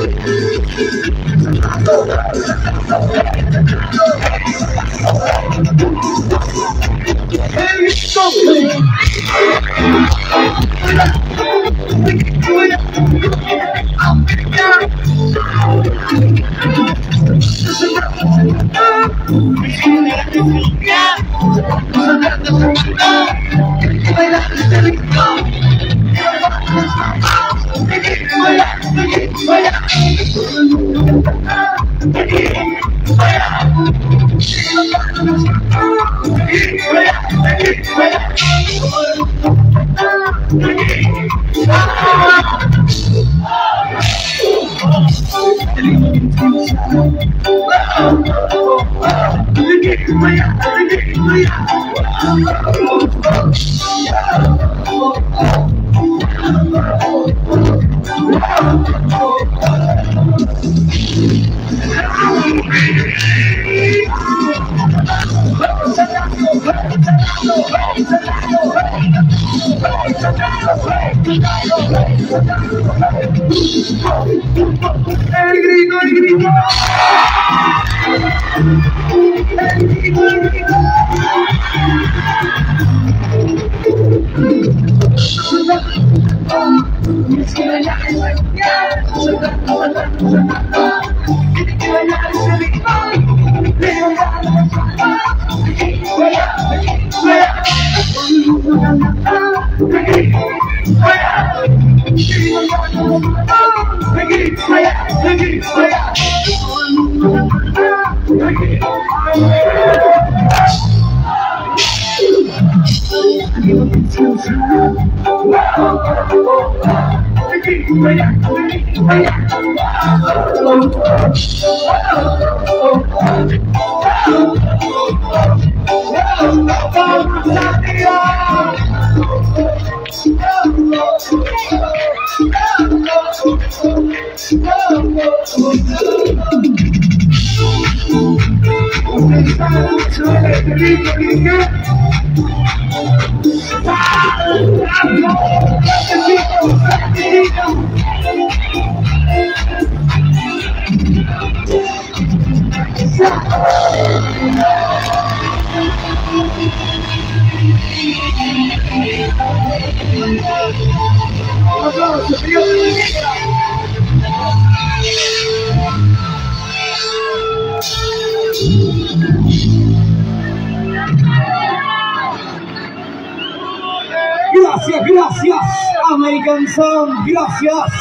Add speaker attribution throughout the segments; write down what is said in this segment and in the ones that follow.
Speaker 1: Gracias, Amerikan Sound, gracias.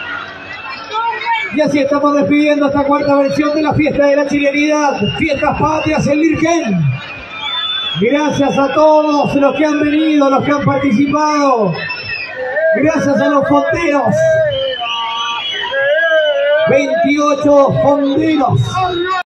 Speaker 1: Y así estamos despidiendo esta cuarta versión de la fiesta de la Chilenidad, Fiestas Patrias en Lirquen. Gracias a todos los que han venido, los que han participado. Gracias a los fonderos. 28 fonderos.